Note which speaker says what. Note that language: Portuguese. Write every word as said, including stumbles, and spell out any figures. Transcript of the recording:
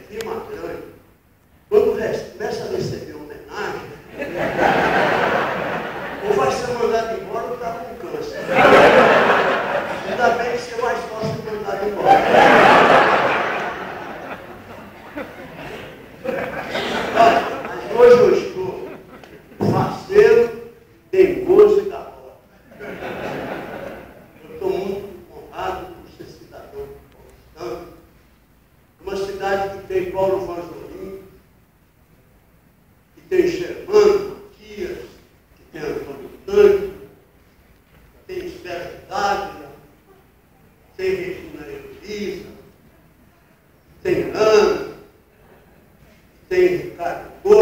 Speaker 1: clima grande. Quando começa a receber homenagem, ou vai ser mandado embora ou está com câncer. Ainda bem que você é mais fácil de mandar embora. Mas hoje eu estou faceiro, teimoso e garoto. Eu estou muito honrado por ser cidadão paulistano. Uma cidade que tem Paulo Vanzolim, que tem Germano Matias, que tem Antônio Tanque, que tem Sérgio Dávila, tem Regina Elisa, tem Ana, tem Ricardo Gomes.